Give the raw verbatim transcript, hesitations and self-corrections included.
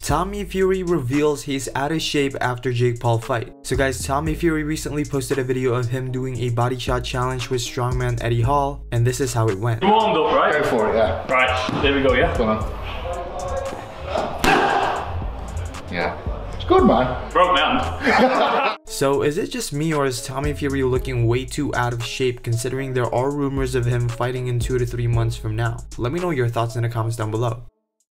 Tommy Fury reveals he's out of shape after Jake Paul fight. So guys, Tommy Fury recently posted a video of him doing a body shot challenge with strongman Eddie Hall, and this is how it went. You warmed up, right? Go for it, yeah. Right, there we go, yeah? Go on. Yeah. It's good, man. Broke man. So is it just me, or is Tommy Fury looking way too out of shape considering there are rumors of him fighting in two to three months from now? Let me know your thoughts in the comments down below.